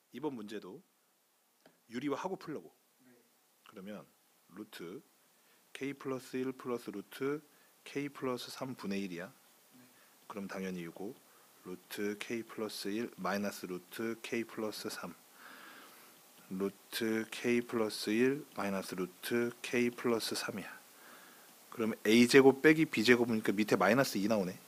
이번 문제도 유리화하고 풀려고. 그러면 루트 k 플러스 1 플러스 루트 k 플러스 3분의 1이야. 그럼 당연히 이거 루트 k 플러스 1 마이너스 루트 k 플러스 3 루트 k 플러스 1 마이너스 루트 k 플러스 3이야. 그럼 a제곱 빼기 b제곱이니까 밑에 마이너스 2 나오네.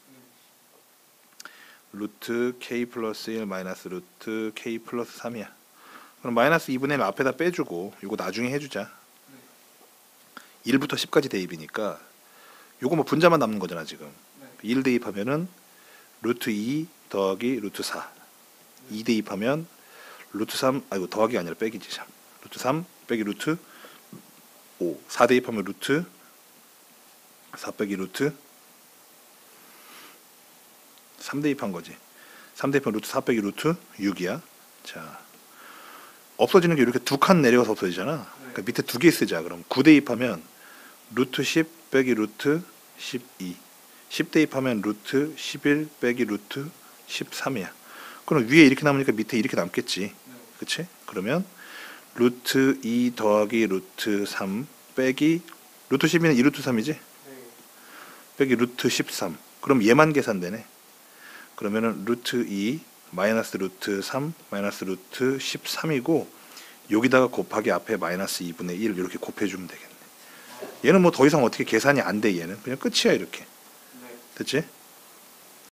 루트 k 플러스 1 마이너스 루트 k 플러스 3이야. 그럼 마이너스 2분의 1 앞에다 빼주고 이거 나중에 해주자. 1부터 10까지 대입이니까 요거 뭐 분자만 남는 거잖아 지금. 1 대입하면은 루트 2 더하기 루트 4 2 대입하면 루트 3 아이고 더하기 아니라 빼기지 참. 루트 3 빼기 루트 5 4 대입하면 루트 4 빼기 루트 3 대입한 거지. 3 대입하면 루트 4 빼기 루트 6이야. 자 없어지는 게 이렇게 두 칸 내려가서 없어지잖아. 그러니까 밑에 두 개 쓰자. 그럼 9 대입하면 루트 10 빼기 루트 12 10 대입하면 루트 11 빼기 루트 13이야. 그럼 위에 이렇게 남으니까 밑에 이렇게 남겠지. 그치? 그러면 루트 2 더하기 루트 3 빼기 루트 12는 2루트 3이지? 빼기 루트 13. 그럼 얘만 계산되네. 그러면은 루트 2 마이너스 루트 3 마이너스 루트 13이고 여기다가 곱하기 앞에 마이너스 2분의 1 이렇게 곱해주면 되겠네. 얘는 뭐 더 이상 어떻게 계산이 안 돼. 얘는 그냥 끝이야 이렇게. 됐지?